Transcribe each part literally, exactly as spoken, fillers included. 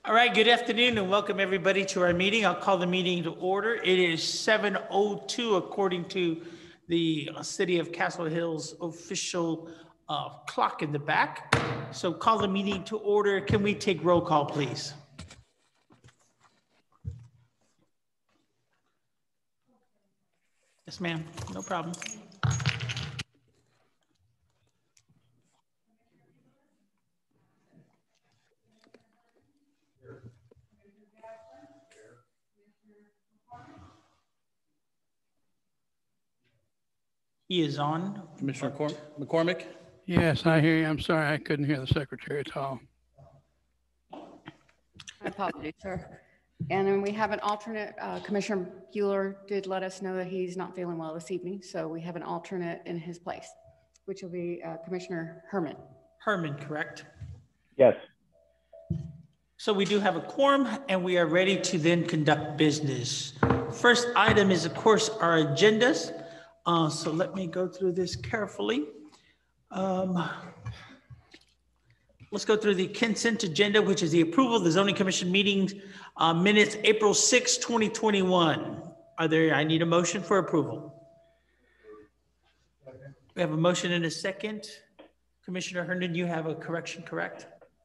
All right, good afternoon and welcome everybody to our meeting. I'll call the meeting to order. It is seven oh two according to the City of Castle Hills official uh, clock in the back. So call the meeting to order. Can we take roll call, please? Yes, ma'am. No problem. He is on. Commissioner Cor- McCormick? Yes, I hear you. I'm sorry, I couldn't hear the secretary at all. My apologies, sir. And then we have an alternate. uh, Commissioner Bueller did let us know that he's not feeling well this evening, so we have an alternate in his place, which will be uh, Commissioner Herman. Herman, correct? Yes. So we do have a quorum and we are ready to then conduct business. First item is, of course, our agendas. Uh, so let me go through this carefully. Um, let's go through the consent agenda, which is the approval of the zoning commission meetings uh, minutes, April sixth, twenty twenty-one. Are there, I need a motion for approval. We have a motion and a second. Commissioner Herndon, you have a correction, correct?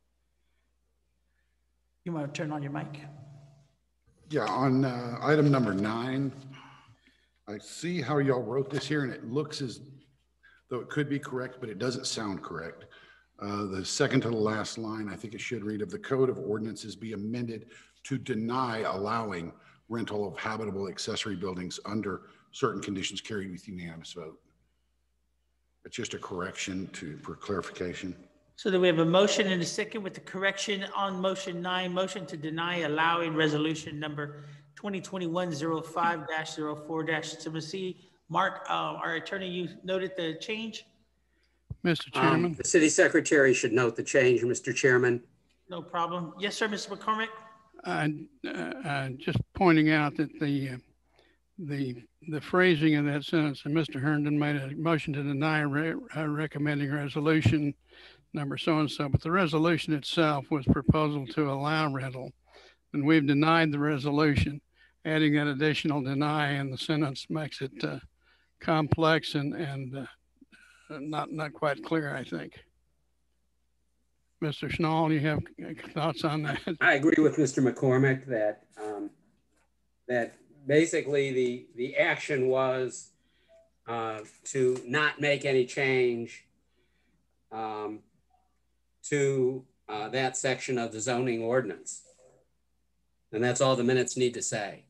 You want to turn on your mic? Yeah, on uh, item number nine, I see how y'all wrote this here and it looks as though it could be correct, but it doesn't sound correct. Uh, the second to the last line, I think it should read, of the Code of Ordinances be amended to deny allowing rental of habitable accessory buildings under certain conditions carried with unanimous vote. It's just a correction to, for clarification. So that we have a motion and a second with the correction on motion nine, motion to deny allowing resolution number twenty twenty-one oh five dash oh four dash seven C. Mark, uh, our attorney, you noted the change? Mister Um, Chairman, The city secretary should note the change, Mister Chairman. No problem. Yes, sir, Mister McCormick? I, uh, uh, just pointing out that the, uh, the, the phrasing of that sentence, and Mister Herndon made a motion to deny re- uh, recommending resolution number so-and-so, but the resolution itself was proposal to allow rental. And we've denied the resolution. Adding that additional deny in the sentence makes it uh, complex and, and uh, not, not quite clear, I think. Mister Schnall, you have thoughts on that? I agree with Mister McCormick that um, that basically the the action was uh, to not make any change um, to uh, that section of the zoning ordinance. And that's all the minutes need to say.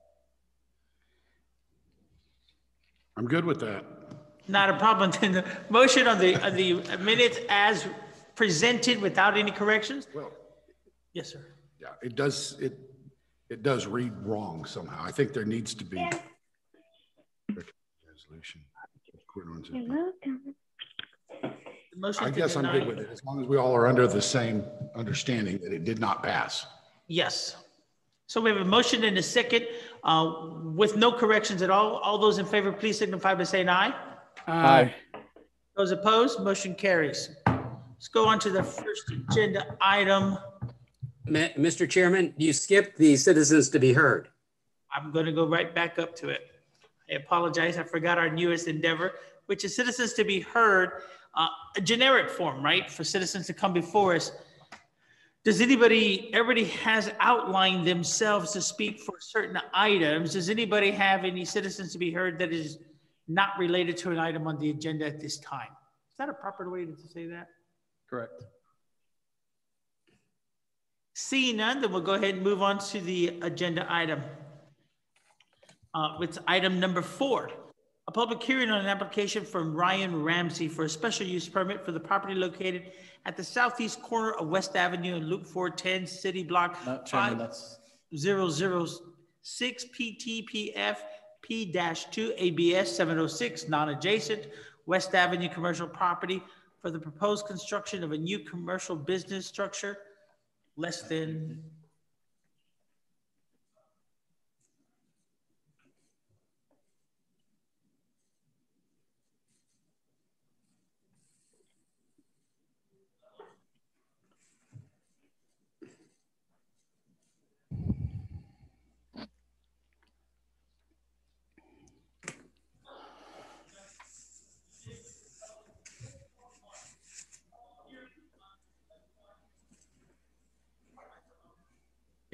I'm good with that. Not a problem. Then the motion on the, on the minutes as presented without any corrections? Well, Yes, sir. yeah, it does, it, it does read wrong somehow. I think there needs to be resolution. The motion I to guess I'm deny- good with it, as long as we all are under the same understanding that it did not pass. Yes. So we have a motion and a second uh, with no corrections at all. All those in favor, please signify by saying aye. Aye. Those opposed, motion carries. Let's go on to the first agenda item. Mi- Mister Chairman, you skipped the citizens to be heard. I'm going to go right back up to it. I apologize. I forgot our newest endeavor, which is citizens to be heard, uh, a generic form, right, for citizens to come before us. Does anybody, everybody has outlined themselves to speak for certain items. Does anybody have any citizens to be heard that is not related to an item on the agenda at this time? Is that a proper way to say that? Correct. Seeing none, then we'll go ahead and move on to the agenda item. Uh, it's item number four, a public hearing on an application from Ryan Ramsey for a special use permit for the property located at the southeast corner of West Avenue and Loop four ten, City Block No, Chairman, that's, zero zero six P T P F P two A B S seven oh six, non-adjacent, West Avenue commercial property for the proposed construction of a new commercial business structure less than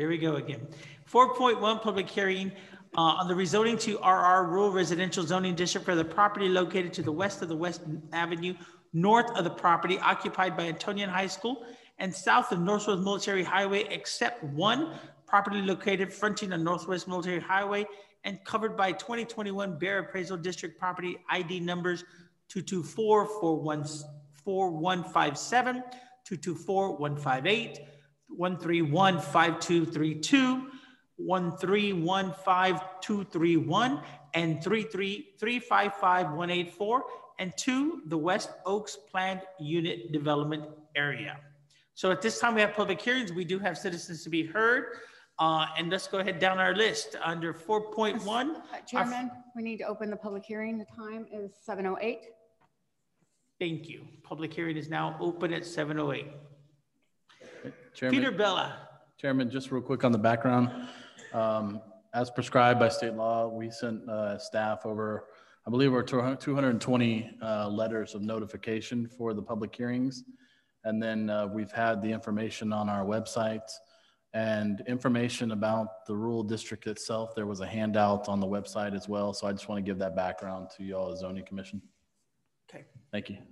Here we go again. four point one, public hearing uh, on the rezoning to R R Rural Residential Zoning District for the property located to the west of the West Avenue, north of the property occupied by Antonian High School, and south of Northwest Military Highway, except one property located fronting on Northwest Military Highway and covered by twenty twenty-one Bear Appraisal District property I D numbers two two four, four one five seven, two two four, one five eight, one three one, five two three two, one three one five two three one, and three three three five five one eight four, and two, the West Oaks Planned Unit Development Area. So at this time, we have public hearings. We do have citizens to be heard. Uh, and let's go ahead down our list. Under four point one. Uh, Chairman, we need to open the public hearing. The time is seven oh eight. Thank you. Public hearing is now open at seven oh eight. Chairman, Peter Bella. Chairman, just real quick on the background. Um, as prescribed by state law, we sent uh, staff over, I believe we're two hundred twenty uh, letters of notification for the public hearings. And then uh, we've had the information on our website and information about the rural district itself. There was a handout on the website as well. So I just want to give that background to y'all as zoning commission. Okay. Thank you.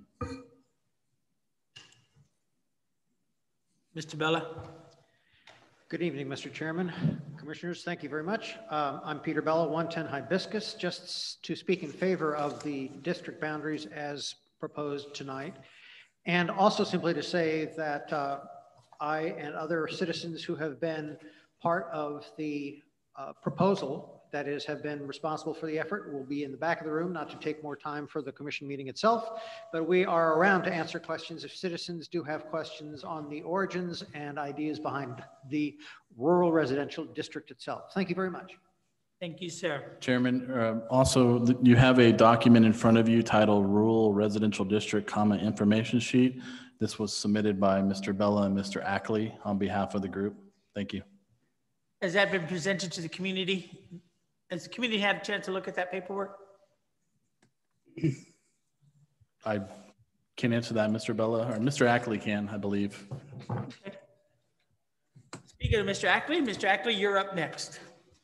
Mister Bella. Good evening, Mister Chairman. Commissioners, thank you very much. Um, I'm Peter Bella, one ten Hibiscus, just to speak in favor of the district boundaries as proposed tonight. And also simply to say that uh, I and other citizens who have been part of the uh, proposal, that is, have been responsible for the effort, will be in the back of the room, not to take more time for the commission meeting itself, but we are around to answer questions if citizens do have questions on the origins and ideas behind the rural residential district itself. Thank you very much. Thank you, sir. Chairman, uh, also th- you have a document in front of you titled Rural Residential District, comma, Information Sheet. This was submitted by Mister Bella and Mister Ackley on behalf of the group. Thank you. Has that been presented to the community? Has the community had a chance to look at that paperwork? I can answer that, Mister Bella, or Mister Ackley can, I believe. Okay. Speaking of Mister Ackley, Mister Ackley, you're up next.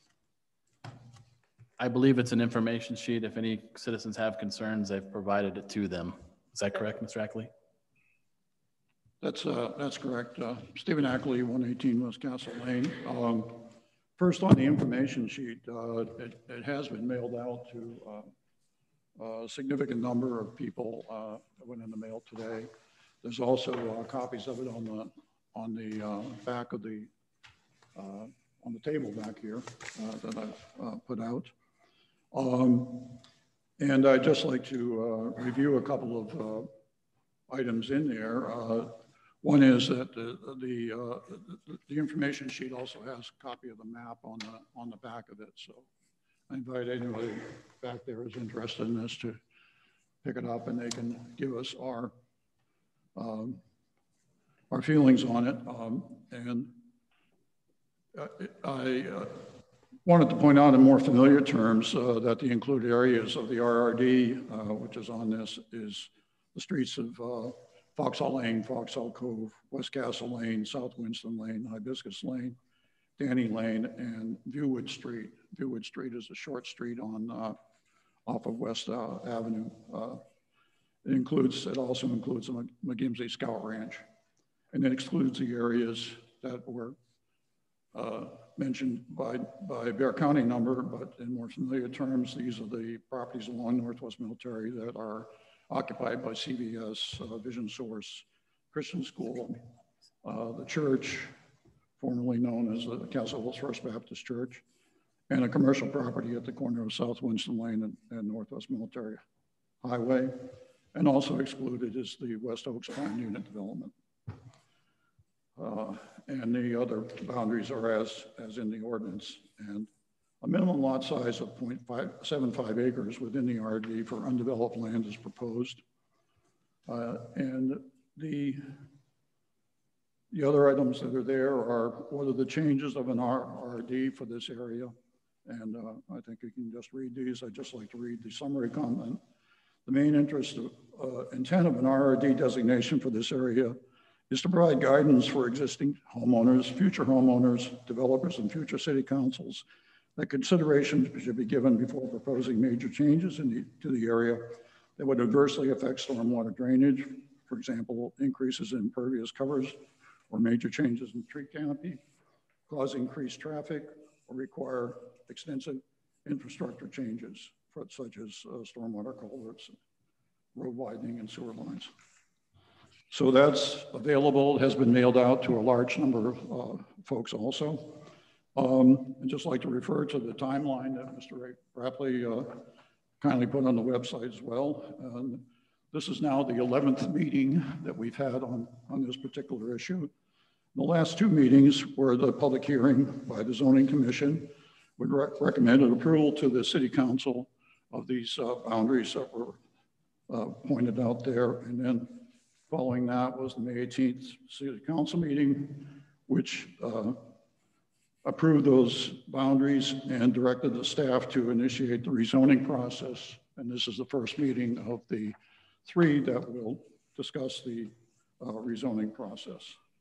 I believe it's an information sheet. If any citizens have concerns, they've provided it to them. Is that correct, Mister Ackley? That's uh, that's correct. Uh, Stephen Ackley, one eighteen West Castle Lane. Um, first on the information sheet, uh, it, it has been mailed out to uh, a significant number of people uh, that went in the mail today. There's also uh, copies of it on the on the uh, back of the uh, on the table back here uh, that I've uh, put out. Um, and I'd just like to uh, review a couple of uh, items in there. Uh, one is that the the, uh, the the information sheet also has a copy of the map on the on the back of it. So I invite anybody back there who's interested in this to pick it up, and they can give us our um, our feelings on it. Um, and uh, I uh, wanted to point out in more familiar terms uh, that the included areas of the R R D, uh, which is on this, is the streets of uh, Foxhall Lane, Foxhall Cove, West Castle Lane, South Winston Lane, Hibiscus Lane, Danny Lane, and Viewwood Street. Viewwood Street is a short street on uh, off of West uh, Avenue. Uh, it includes, it also includes the McGimsey Scout Ranch, and it excludes the areas that were uh, mentioned by, by Bear County number, but in more familiar terms, these are the properties along Northwest Military that are occupied by C V S, uh, Vision Source, Christian School, uh, the church, formerly known as the Castle Hills First Baptist Church, and a commercial property at the corner of South Winston Lane and, and Northwest Military Highway. And also excluded is the West Oaks Planned Unit Development. Uh, and the other boundaries are as, as in the ordinance. And a minimum lot size of zero point seven five acres within the R R D for undeveloped land is proposed. Uh, and the, the other items that are there are what are the changes of an R R D for this area. And uh, I think you can just read these. I'd just like to read the summary comment. The main interest of uh, intent of an R R D designation for this area is to provide guidance for existing homeowners, future homeowners, developers, and future city councils that consideration should be given before proposing major changes in the, to the area that would adversely affect stormwater drainage, for example, increases in impervious covers or major changes in tree canopy, cause increased traffic, or require extensive infrastructure changes, for, such as uh, stormwater culverts, road widening, and sewer lines. So that's available, has been mailed out to a large number of uh, folks also. Um, I'd just like to refer to the timeline that Mister Rapley uh, kindly put on the website as well. Um, this is now the eleventh meeting that we've had on, on this particular issue. The last two meetings were the public hearing by the Zoning Commission, would re recommended approval to the City Council of these uh, boundaries that were uh, pointed out there. And then following that was the May eighteenth City Council meeting, which uh, approved those boundaries and directed the staff to initiate the rezoning process. And this is the first meeting of the three that will discuss the uh, rezoning process.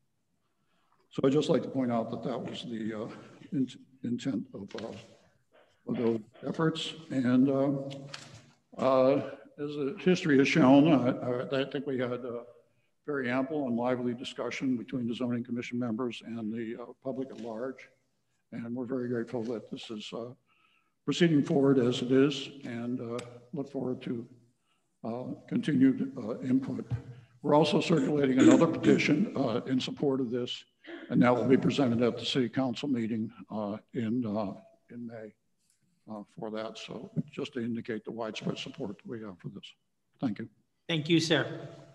So I'd just like to point out that that was the uh, in intent of, uh, of those efforts. And uh, uh, as the history has shown, uh, I think we had a very ample and lively discussion between the Zoning Commission members and the uh, public at large. And we're very grateful that this is uh, proceeding forward as it is, and uh, look forward to uh, continued uh, input. We're also circulating another petition uh, in support of this, and that will be presented at the City Council meeting uh, in, uh, in May uh, for that. So just to indicate the widespread support that we have for this. Thank you. Thank you, sir.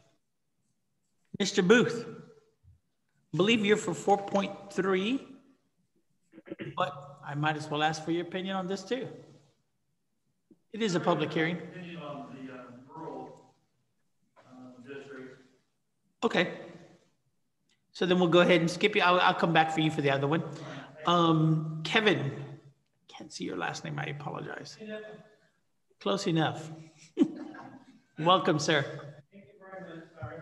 Mister Booth, I believe you're for four point three, but I might as well ask for your opinion on this too. It is a public hearing. Opinion on the uh, rural uh, district. Okay. So then we'll go ahead and skip you. I'll, I'll come back for you for the other one. Um, Kevin, can't see your last name. I apologize. Close enough. Welcome, sir. Thank you very much. Sorry.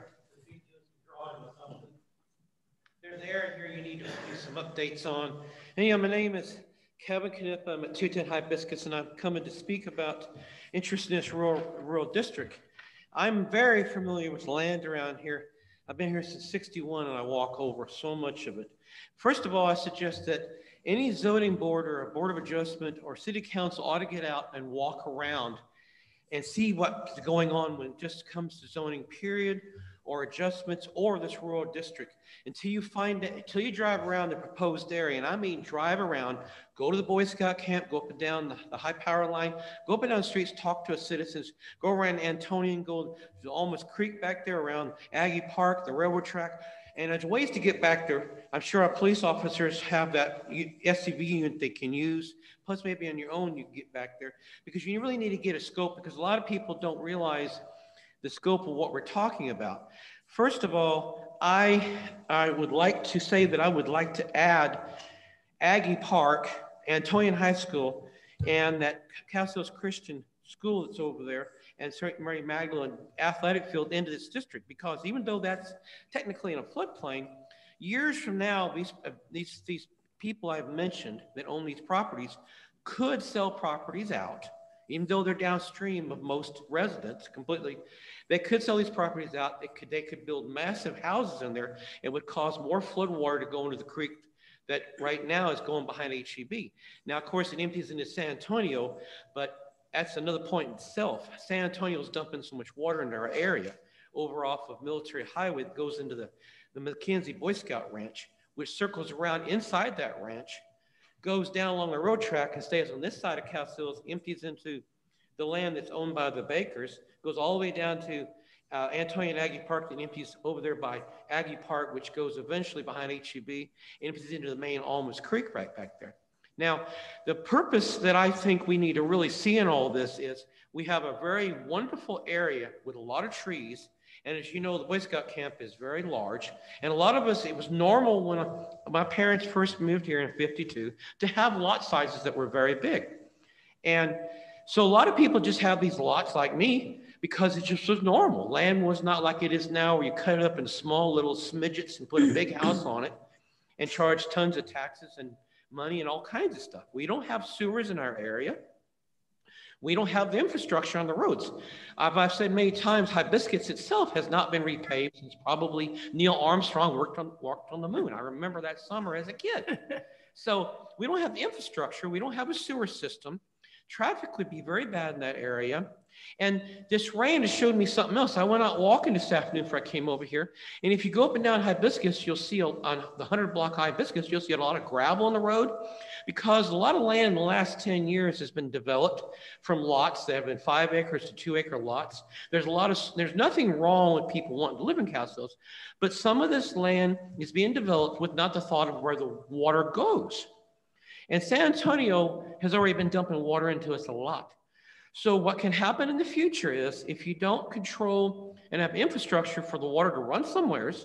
Drawing with something. They're there, and here you need to do some updates on. Anyhow, my name is Kevin Knipp. I'm at two ten Hibiscus, and I'm coming to speak about interest in this rural, rural district. I'm very familiar with land around here. I've been here since sixty-one, and I walk over so much of it. First of all, I suggest that any zoning board or a board of adjustment or city council ought to get out and walk around and see what's going on when it just comes to zoning period or adjustments or this rural district. Until you find it, until you drive around the proposed area, and I mean drive around, go to the Boy Scout camp, go up and down the, the high power line, go up and down the streets, talk to citizens, go around Antonian, go to Almas Creek back there around Aggie Park, the railroad track, and there's ways to get back there. I'm sure our police officers have that S C V unit they can use, plus maybe on your own you can get back there, because you really need to get a scope, because a lot of people don't realize the scope of what we're talking about. First of all, I, I would like to say that I would like to add Aggie Park, Antonian High School, and that Castillo's Christian School that's over there, and Saint Mary Magdalene athletic field into this district, because even though that's technically in a floodplain, years from now, these, uh, these, these people I've mentioned that own these properties could sell properties out. Even though they're downstream of most residents completely, they could sell these properties out. They could, they could build massive houses in there. It would cause more flood water to go into the creek that right now is going behind H E B. Now, of course, it empties into San Antonio, but that's another point in itself. San Antonio's dumping so much water in our area over off of Military Highway that goes into the, the McKenzie Boy Scout Ranch, which circles around inside that ranch, goes down along the road track and stays on this side of Castillo's, empties into the land that's owned by the Bakers, goes all the way down to uh, Antonian Aggie Park, and empties over there by Aggie Park, which goes eventually behind H E B, and empties into the main Almas Creek right back there. Now, the purpose that I think we need to really see in all this is we have a very wonderful area with a lot of trees. And as you know, the Boy Scout camp is very large. And a lot of us, it was normal when my parents first moved here in fifty-two to have lot sizes that were very big. And so a lot of people just have these lots like me, because it just was normal. Land was not like it is now, where you cut it up into small little smidgets and put a big house on it and charge tons of taxes and money and all kinds of stuff. We don't have sewers in our area. We don't have the infrastructure on the roads. I've, I've said many times, Hibiscus itself has not been repaved since probably Neil Armstrong worked on, walked on the moon. I remember that summer as a kid. So we don't have the infrastructure. We don't have a sewer system. Traffic would be very bad in that area. And this rain has showed me something else. I went out walking this afternoon before I came over here. And if you go up and down Hibiscus, you'll see on the hundred block Hibiscus, you'll see a lot of gravel on the road, because a lot of land in the last ten years has been developed from lots that have been five acres to two acre lots. There's a lot of, there's nothing wrong with people wanting to live in Castles, but some of this land is being developed with not the thought of where the water goes. And San Antonio has already been dumping water into us a lot. So what can happen in the future is, if you don't control and have infrastructure for the water to run somewheres,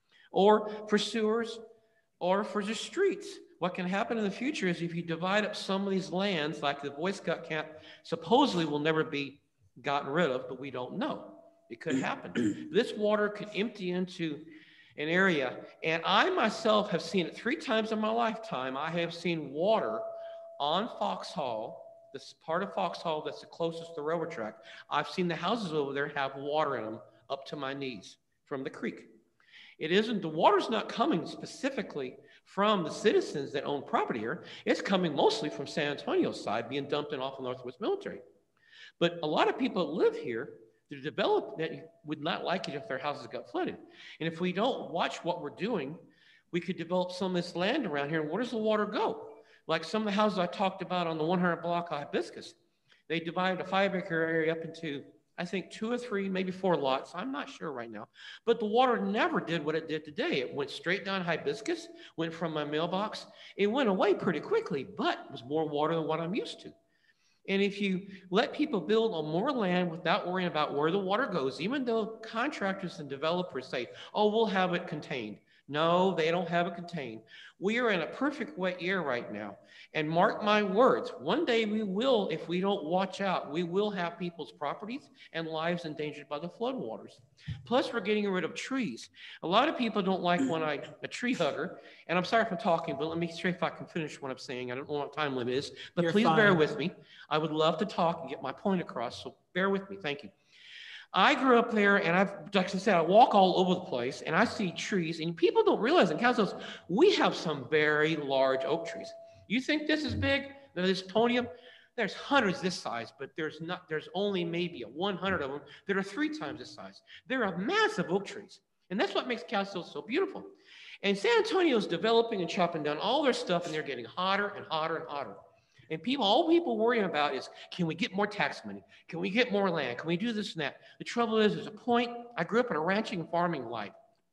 or for sewers, or for the streets, what can happen in the future is, if you divide up some of these lands, like the Boy Scout camp supposedly will never be gotten rid of, but we don't know. It could happen. This water could empty into an area, and I myself have seen it three times in my lifetime. I have seen water on Foxhall, this part of Foxhall that's the closest to the railroad track. I've seen the houses over there have water in them up to my knees from the creek. It isn't, the water's not coming specifically from the citizens that own property here. It's coming mostly from San Antonio's side, being dumped in off of Northwest Military. But a lot of people that live here, they're developed, that would not like it if their houses got flooded. And if we don't watch what we're doing, we could develop some of this land around here. And where does the water go? Like some of the houses I talked about on the one hundred block of Hibiscus, they divided a five acre area up into, I think, two or three, maybe four lots. I'm not sure right now. But the water never did what it did today. It went straight down Hibiscus, went from my mailbox. It went away pretty quickly, but it was more water than what I'm used to. And if you let people build on more land without worrying about where the water goes, even though contractors and developers say, oh, we'll have it contained. No, they don't have it contained. We are in a perfect wet year right now. And mark my words, one day we will, if we don't watch out, we will have people's properties and lives endangered by the floodwaters. Plus, we're getting rid of trees. A lot of people don't like when I, a tree hugger, and I'm sorry if I'm talking, but let me see if I can finish what I'm saying. I don't know what time limit is, but You're please fine. bear with me. I would love to talk and get my point across, so bear with me. Thank you. I grew up there, and I've, like I said, I walk all over the place, and I see trees, and people don't realize in Castles, we have some very large oak trees. You think this is big, this podium? There's hundreds this size, but there's not. There's only maybe a one hundred of them that are three times this size. There are massive oak trees, and that's what makes Castles so beautiful. And San Antonio is developing and chopping down all their stuff, and they're getting hotter and hotter and hotter. And people, all people worrying about is, can we get more tax money? Can we get more land? Can we do this and that? The trouble is, there's a point. I grew up in a ranching and farming life.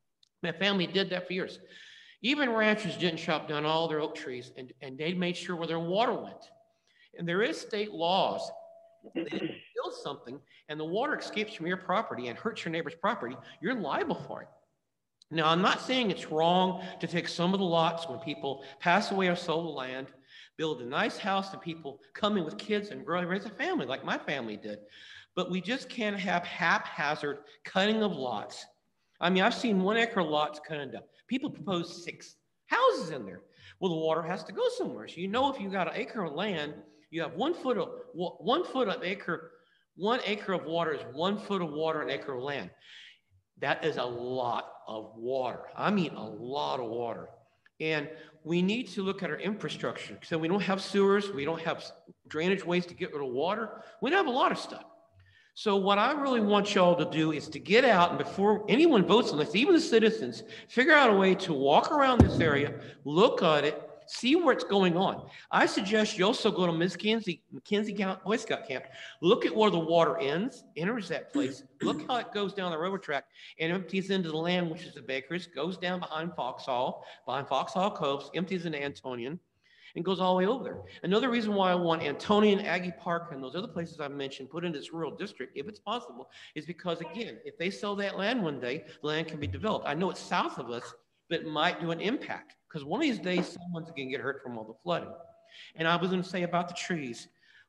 My family did that for years. Even ranchers didn't chop down all their oak trees, and, and they made sure where their water went. And there is state laws. They didn't build something, and the water escapes from your property and hurts your neighbor's property, you're liable for it. Now, I'm not saying it's wrong to take some of the lots when people pass away or sell the land, build a nice house, and people come in with kids and grow and raise a family like my family did. But we just can't have haphazard cutting of lots. I mean, I've seen one acre lots cut into. People propose six houses in there. Well, the water has to go somewhere. So you know, if you got an acre of land, you have one foot of one foot of acre, one acre of water is one foot of water, an acre of land. That is a lot of water. I mean, a lot of water. And we need to look at our infrastructure. So we don't have sewers, we don't have drainage ways to get rid of water. We don't have a lot of stuff. So what I really want y'all to do is to get out, and before anyone votes on this, even the citizens, figure out a way to walk around this area, look at it, see what's going on. I suggest you also go to McKenzie, McKenzie Boy Scout Camp, look at where the water ends, enters that place, look how it goes down the railroad track and empties into the land, which is the Bakers, goes down behind Foxhall, behind Foxhall Coves, empties into Antonian, and goes all the way over there. Another reason why I want Antonian, Aggie Park, and those other places I've mentioned put in this rural district, if it's possible, is because, again, if they sell that land one day, the land can be developed. I know it's south of us, but it might do an impact, because one of these days, someone's going to get hurt from all the flooding. And I was going to say about the trees,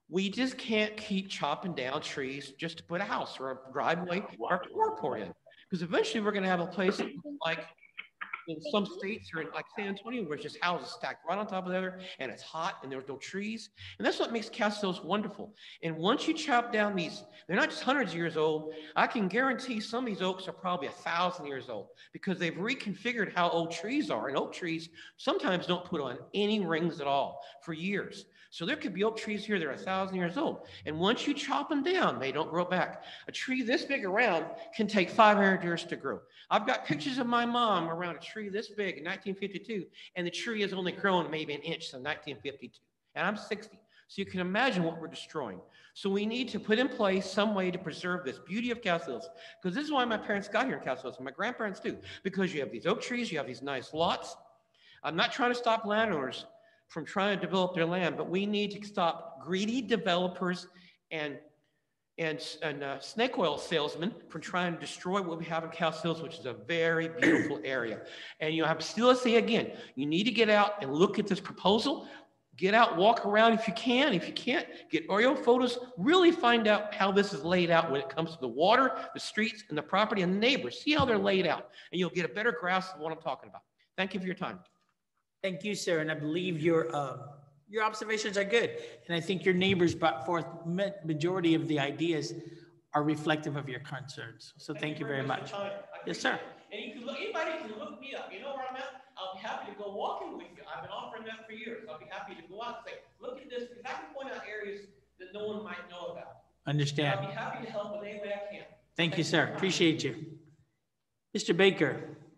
We just can't keep chopping down trees just to put a house or a driveway or a carport in. Because eventually we're going to have a place like in some states or in like San Antonio where it's just houses stacked right on top of the other and it's hot and there's no trees. And that's what makes Castillo's wonderful. And once you chop down these, they're not just hundreds of years old. I can guarantee some of these oaks are probably a thousand years old because they've reconfigured how old trees are. And oak trees sometimes don't put on any rings at all for years. So there could be oak trees here that are a thousand years old. And once you chop them down, they don't grow back. A tree this big around can take five hundred years to grow. I've got pictures of my mom around a tree this big in nineteen fifty-two, and the tree has only grown maybe an inch since nineteen fifty-two. And I'm sixty. So you can imagine what we're destroying. So we need to put in place some way to preserve this beauty of Castillos, because this is why my parents got here in Castillos, and my grandparents too, because you have these oak trees, you have these nice lots. I'm not trying to stop landowners from trying to develop their land, but we need to stop greedy developers and and, and uh, snake oil salesmen from trying to destroy what we have in Castillos, which is a very beautiful area. And you know, I'm still say again, you need to get out and look at this proposal. Get out, walk around if you can. If you can't, get aerial photos. Really find out how this is laid out when it comes to the water, the streets, and the property and the neighbors. See how they're laid out, and you'll get a better grasp of what I'm talking about. Thank you for your time. Thank you, sir. And I believe your uh, your observations are good. And I think your neighbors brought forth ma majority of the ideas are reflective of your concerns. So thank, thank you very, very much. much. Yes, sir. And you can look, anybody can look me up. You know where I'm at? I'll be happy to go walking with you. I've been offering that for years. I'll be happy to go out and say, look at this, because I can point out areas that no one might know about. Understand. And I'll be happy to help in any way I can. Thank, Thank you, sir. Appreciate you. Mister Baker.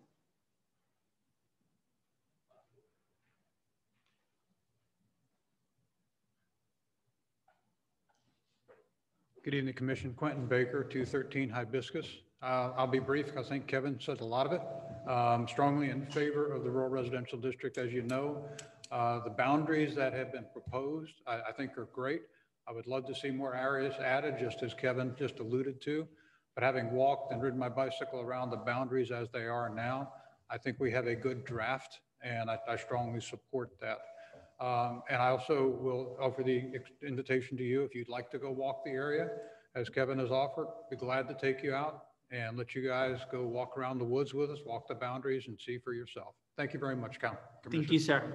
Good evening, Commission. Quentin Baker, two thirteen Hibiscus. Uh, I'll be brief because I think Kevin said a lot of it. Um, strongly in favor of the rural residential district, as you know. Uh, the boundaries that have been proposed, I, I think are great. I would love to see more areas added, just as Kevin just alluded to. But having walked and ridden my bicycle around the boundaries as they are now, I think we have a good draft, and I, I strongly support that. Um, and I also will offer the invitation to you, if you'd like to go walk the area, as Kevin has offered, be glad to take you out and let you guys go walk around the woods with us, walk the boundaries and see for yourself. Thank you very much, Council. Thank you, sir.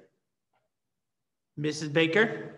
Missus Baker.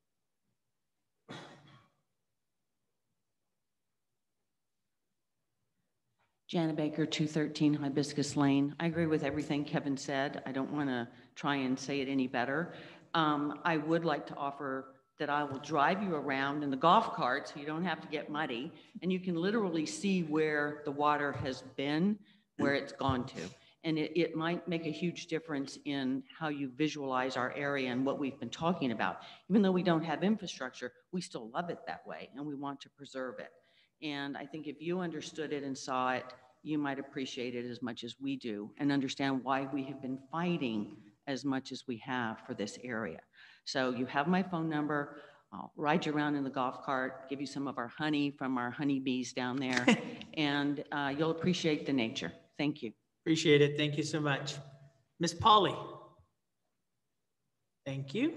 Jana Baker, two thirteen Hibiscus Lane. I agree with everything Kevin said. I don't want to try and say it any better. Um, I would like to offer that I will drive you around in the golf cart so you don't have to get muddy, and you can literally see where the water has been, where it's gone to. And it, it might make a huge difference in how you visualize our area and what we've been talking about. Even though we don't have infrastructure, we still love it that way, and we want to preserve it. And I think if you understood it and saw it, you might appreciate it as much as we do and understand why we have been fighting as much as we have for this area. So you have my phone number. I'll ride you around in the golf cart, give you some of our honey from our honeybees down there, and uh, you'll appreciate the nature. Thank you. Appreciate it. Thank you so much. Miz Polly. Thank you.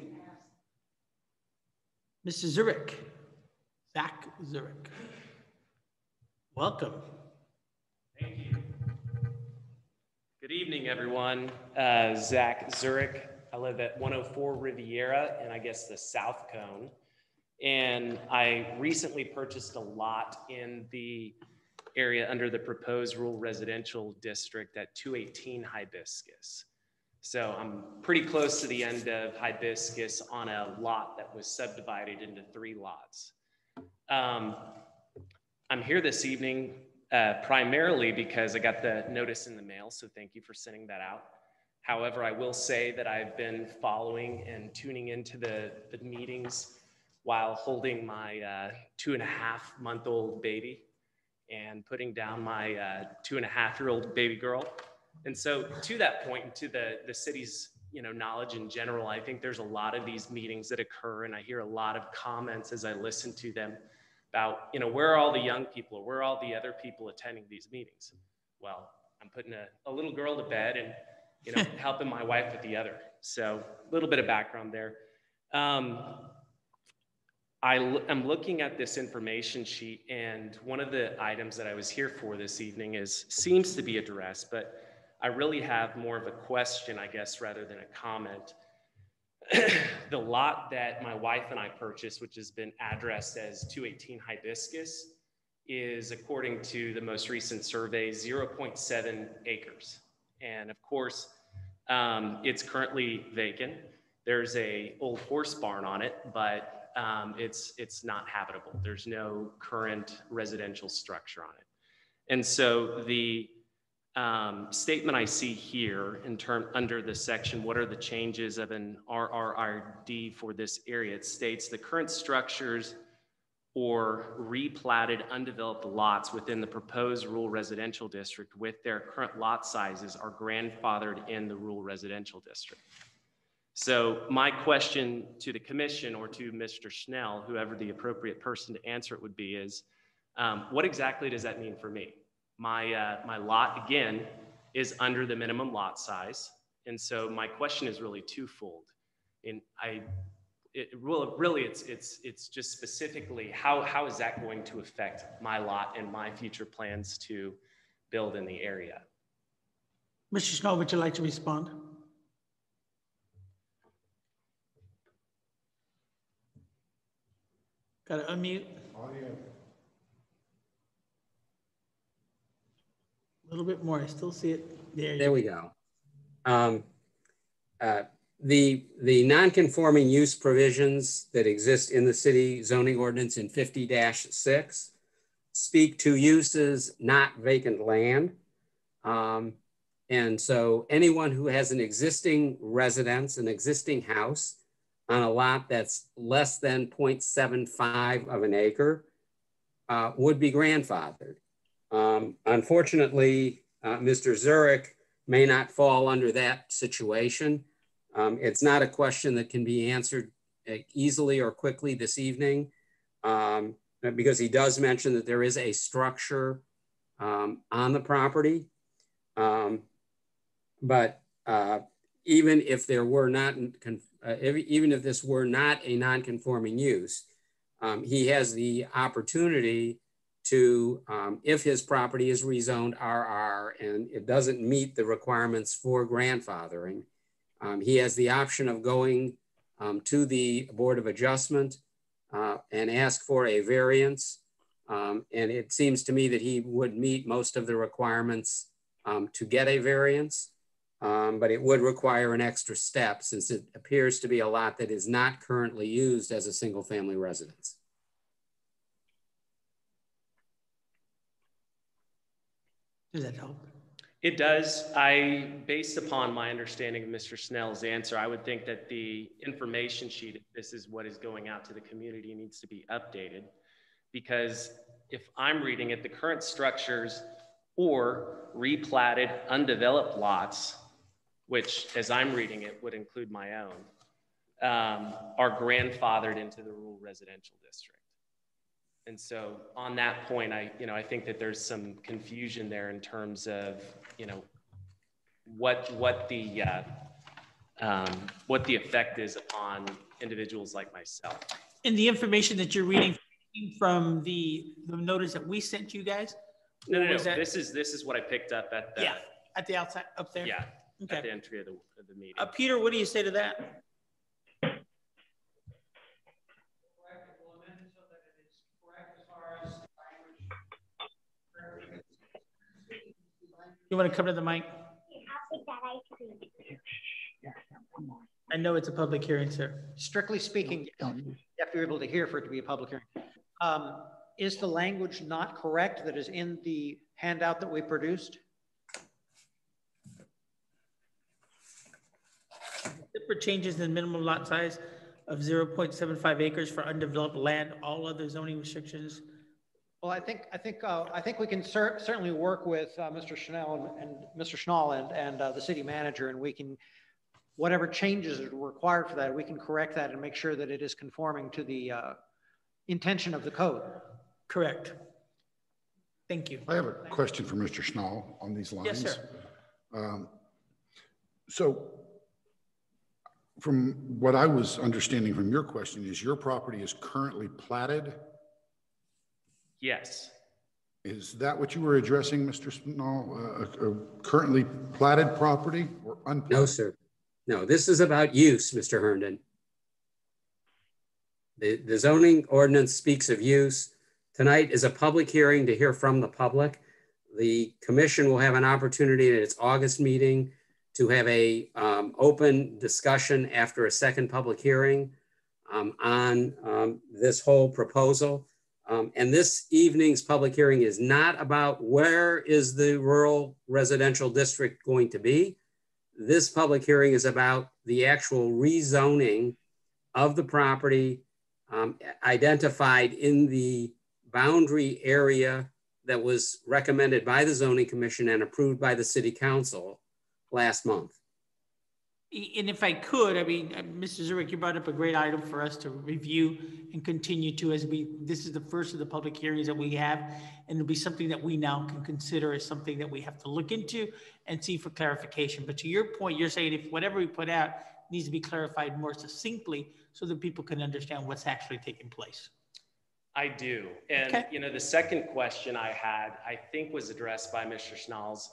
Mister Zurich. Zach Zurich. Welcome. Thank you. Good evening, everyone. Uh, Zach Zurich. I live at one oh four Riviera and I guess the South Cone. And I recently purchased a lot in the area under the proposed rural residential district at two eighteen Hibiscus. So I'm pretty close to the end of Hibiscus on a lot that was subdivided into three lots. Um, I'm here this evening uh, primarily because I got the notice in the mail, so thank you for sending that out. However, I will say that I've been following and tuning into the, the meetings while holding my uh, two and a half month old baby and putting down my uh, two and a half year old baby girl. And so to that point, and to the, the city's you know, knowledge in general, I think there's a lot of these meetings that occur, and I hear a lot of comments as I listen to them about, you know, where are all the young people, or where are all the other people attending these meetings? Well, I'm putting a, a little girl to bed and, you know, helping my wife with the other. So a little bit of background there. Um, I am looking at this information sheet, and one of the items that I was here for this evening is seems to be addressed, but I really have more of a question, I guess, rather than a comment. The lot that my wife and I purchased, which has been addressed as two eighteen Hibiscus, is, according to the most recent survey, zero point seven acres. And of course, um, it's currently vacant. There's a old horse barn on it, but um, it's, it's not habitable. There's no current residential structure on it. And so the um, statement I see here in term under the section, what are the changes of an R R R D for this area? It states the current structures or replatted undeveloped lots within the proposed rural residential district with their current lot sizes are grandfathered in the rural residential district. So my question to the commission or to Mister Schnell, whoever the appropriate person to answer it would be, is um, what exactly does that mean for me? My, uh, my lot, again, is under the minimum lot size. And so my question is really twofold. And I, it, really, it's, it's, it's just specifically, how, how is that going to affect my lot and my future plans to build in the area? Mister Schnell, would you like to respond? Got to unmute. Audio. A little bit more. I still see it. There, there we go. Um, uh, the the non-conforming use provisions that exist in the city zoning ordinance in fifty dash six speak to uses not vacant land. Um, and so anyone who has an existing residence, an existing house on a lot that's less than zero point seven five of an acre uh, would be grandfathered. Um, unfortunately, uh, Mister Zurich may not fall under that situation. Um, it's not a question that can be answered uh, easily or quickly this evening, um, because he does mention that there is a structure um, on the property. Um, but uh, even if there were not, uh, if, even if this were not a non-conforming use, um, he has the opportunity to, um, if his property is rezoned R R and it doesn't meet the requirements for grandfathering, um, he has the option of going um, to the Board of Adjustment uh, and ask for a variance. Um, and it seems to me that he would meet most of the requirements um, to get a variance, um, but it would require an extra step since it appears to be a lot that is not currently used as a single family residence. Does that help? It does. I, based upon my understanding of Mister Snell's answer, I would think that the information sheet, if this is what is going out to the community, needs to be updated. Because if I'm reading it, the current structures or replatted undeveloped lots, which as I'm reading it would include my own, um, are grandfathered into the rural residential district. And so on that point, I, you know, I think that there's some confusion there in terms of, you know, what, what the, uh, um, what the effect is upon individuals like myself. In the information that you're reading from the, the notice that we sent you guys? No, no, no, this is, this is what I picked up at the, yeah, at the outside, up there? Yeah, okay. At the entry of the, of the meeting. Uh, Peter, what do you say to that? You want to come to the mic? I know it's a public hearing, sir. Strictly speaking, you have to be able to hear for it to be a public hearing. Um, is the language not correct that is in the handout that we produced? For changes in minimum lot size of zero point seven five acres for undeveloped land, all other zoning restrictions. Well, I think I think uh, I think we can cer certainly work with uh, Mister Schnell and, and Mister Schnall and and uh, the city manager, and we can, whatever changes are required for that, we can correct that and make sure that it is conforming to the uh, intention of the code. Correct. Thank you. I have a question for Mister Schnall on these lines. Yes, sir. Um, so from what I was understanding from your question is your property is currently platted. Yes. Is that what you were addressing, Mister Small? Uh, a currently platted property or unplatted? No, sir. No, this is about use, Mister Herndon. The, the zoning ordinance speaks of use. Tonight is a public hearing to hear from the public. The commission will have an opportunity at its August meeting to have a um, open discussion after a second public hearing um, on um, this whole proposal. Um, and this evening's public hearing is not about where is the rural residential district going to be. This public hearing is about the actual rezoning of the property um, identified in the boundary area that was recommended by the zoning commission and approved by the city council last month. And if I could, I mean, Mister Zurich, you brought up a great item for us to review and continue to as we, this is the first of the public hearings that we have, and it'll be something that we now can consider as something that we have to look into and see for clarification. But to your point, you're saying if whatever we put out needs to be clarified more succinctly so that people can understand what's actually taking place. I do. And, okay. you know, the second question I had, I think was addressed by Mister Schnall's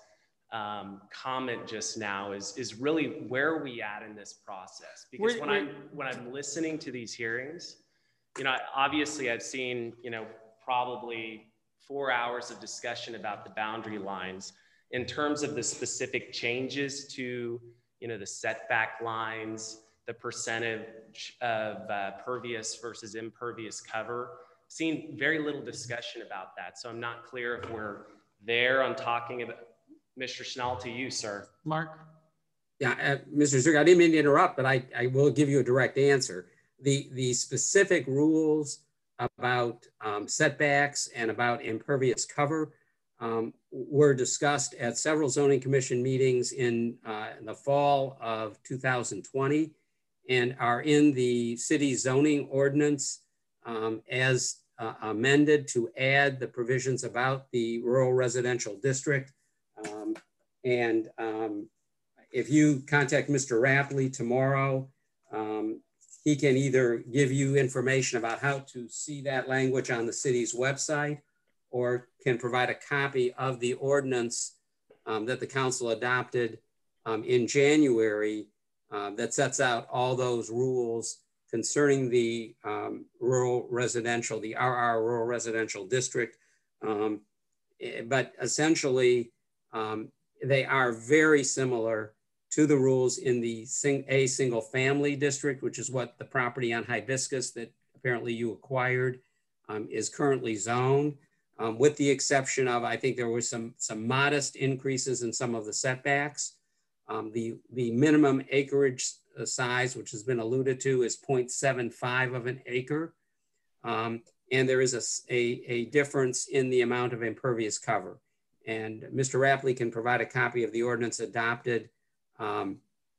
um, comment just now is, is really where are we at in this process? Because we're, when we're, I'm, when I'm listening to these hearings, you know, obviously I've seen, you know, probably four hours of discussion about the boundary lines in terms of the specific changes to, you know, the setback lines, the percentage of uh, pervious versus impervious cover. Seen very little discussion about that. So I'm not clear if we're there on talking about, Mister Schnall, to you, sir. Mark? Yeah, uh, Mister Zurich, I didn't mean to interrupt, but I, I will give you a direct answer. The, the specific rules about um, setbacks and about impervious cover um, were discussed at several zoning commission meetings in, uh, in the fall of two thousand twenty and are in the city zoning ordinance um, as uh, amended to add the provisions about the rural residential district. Um, and um, if you contact Mister Rapley tomorrow, um, he can either give you information about how to see that language on the city's website or can provide a copy of the ordinance um, that the council adopted um, in January uh, that sets out all those rules concerning the um, rural residential, the R R rural residential district. Um, but essentially, um, they are very similar to the rules in the sing a single family district, which is what the property on Hibiscus that apparently you acquired um, is currently zoned, um, with the exception of, I think there were some, some modest increases in some of the setbacks. Um, the, the minimum acreage size, which has been alluded to, is zero point seven five of an acre. Um, and there is a, a, a difference in the amount of impervious cover. And Mister Rapley can provide a copy of the ordinance adopted um,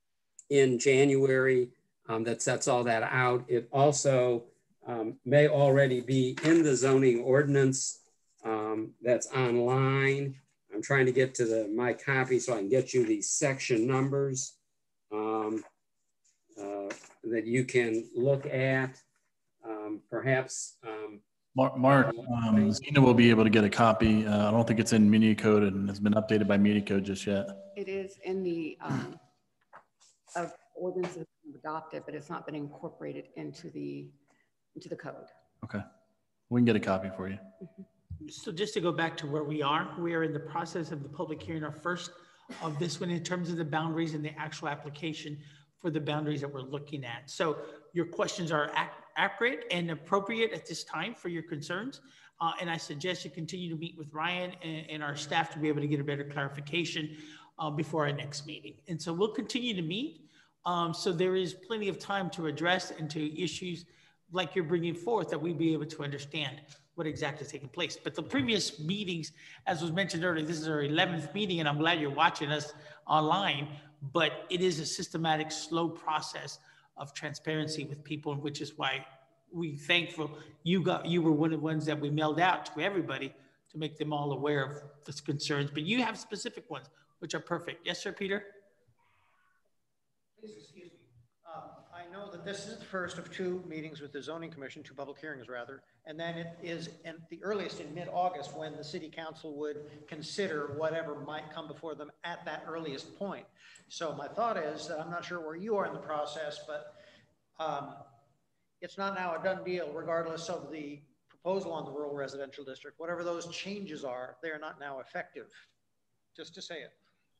in January um, that sets all that out. It also um, may already be in the zoning ordinance um, that's online. I'm trying to get to the my copy so I can get you the section numbers um, uh, that you can look at. Um, perhaps um, Mark, Mark um, Zena will be able to get a copy. Uh, I don't think it's in MediaCode and has been updated by MediaCode just yet. It is in the um, of ordinances adopted, but it's not been incorporated into the into the code. Okay, we can get a copy for you. Mm-hmm. So just to go back to where we are, we are in the process of the public hearing, our first of this one in terms of the boundaries and the actual application for the boundaries that we're looking at. So your questions are ac accurate and appropriate at this time for your concerns. Uh, and I suggest you continue to meet with Ryan and, and our staff to be able to get a better clarification uh, before our next meeting. And so we'll continue to meet. Um, so there is plenty of time to address and to issues like you're bringing forth that we be able to understand what exactly is taking place. But the previous meetings, as was mentioned earlier, this is our eleventh meeting, and I'm glad you're watching us online, but it is a systematic, slow process of transparency with people, which is why we thankful you got, you were one of the ones that we mailed out to everybody to make them all aware of the concerns, but you have specific ones, which are perfect. Yes, sir, Peter? Please excuse me. Uh, know that this is the first of two meetings with the zoning commission, two public hearings rather, and then it is in the earliest in mid-August when the city council would consider whatever might come before them at that earliest point. So my thought is that I'm not sure where you are in the process, but um, it's not now a done deal regardless of the proposal on the rural residential district. Whatever those changes are, they are not now effective, just to say it.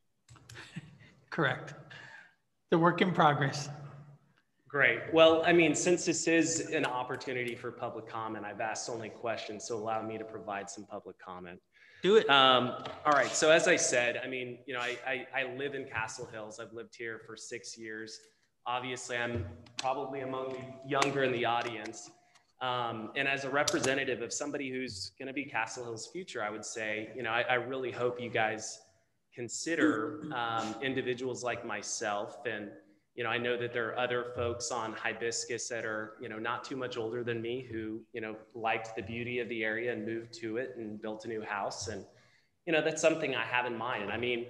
Correct. The work in progress. Great. Well, I mean, since this is an opportunity for public comment, I've asked only questions, so allow me to provide some public comment. Do it. Um, all right. So as I said, I mean, you know, I, I, I live in Castle Hills. I've lived here for six years. Obviously, I'm probably among the younger in the audience. Um, and as a representative of somebody who's going to be Castle Hills' future, I would say, you know, I, I really hope you guys consider um, individuals like myself. And, you know, I know that there are other folks on Hibiscus that are, you know, not too much older than me who, you know, liked the beauty of the area and moved to it and built a new house. And, you know, that's something I have in mind. And I mean,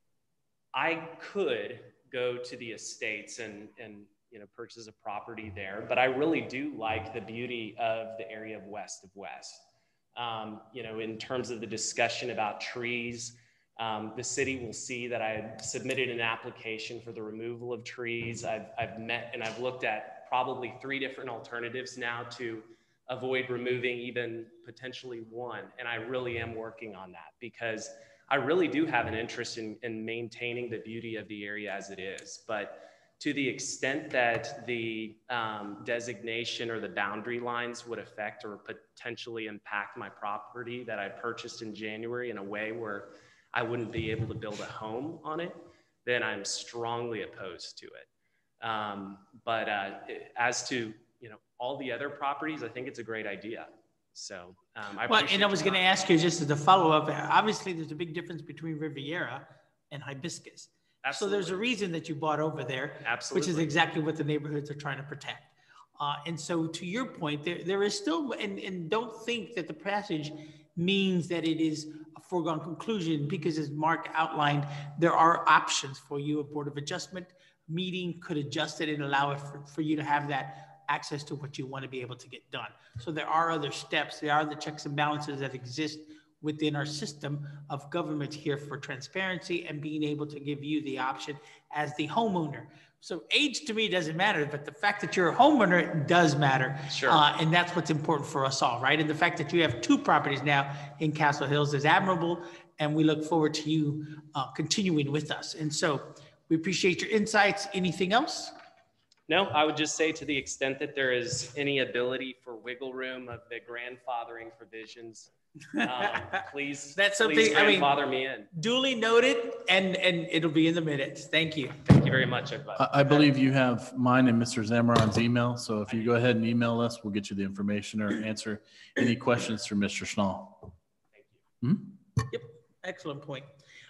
I could go to the estates and, and, you know, purchase a property there, but I really do like the beauty of the area of west of West. Um, you know, in terms of the discussion about trees, Um, the city will see that I submitted an application for the removal of trees. I've, I've met and I've looked at probably three different alternatives now to avoid removing even potentially one. And I really am working on that because I really do have an interest in, in maintaining the beauty of the area as it is. But to the extent that the um, designation or the boundary lines would affect or potentially impact my property that I purchased in January in a way where I wouldn't be able to build a home on it, then I'm strongly opposed to it. Um, but uh, as to, you know, all the other properties, I think it's a great idea. So um, I Well, and I was going to ask you just as a follow-up, obviously there's a big difference between Riviera and Hibiscus. Absolutely. So there's a reason that you bought over there, Absolutely. Which is exactly what the neighborhoods are trying to protect. Uh, and so to your point, there, there is still, and, and don't think that the passage means that it is a foregone conclusion, because as Mark outlined, there are options for you. A Board of Adjustment meeting could adjust it and allow it for, for you to have that access to what you want to be able to get done. So there are other steps. There are the checks and balances that exist within our system of government here for transparency and being able to give you the option as the homeowner. So age to me doesn't matter, but the fact that you're a homeowner does matter. Sure. Uh, and that's what's important for us all, right? And the fact that you have two properties now in Castle Hills is admirable, and we look forward to you uh, continuing with us. And so we appreciate your insights. Anything else? No, I would just say, to the extent that there is any ability for wiggle room of the grandfathering provisions, um, please, that's something, please grandfather I mean, me in. Duly noted, and, and it'll be in the minutes. Thank you. Thank you very much, everybody. I, I believe you have mine and Mister Zamaron's email. So if you go ahead and email us, we'll get you the information or answer any questions through Mister Schnall. Thank you. Hmm? Yep. Excellent point.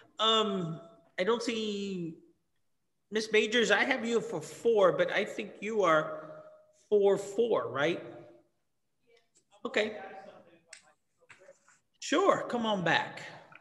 Um, I don't see Miz Majors. I have you for four, but I think you are four, four, right? Okay. Sure, come on back.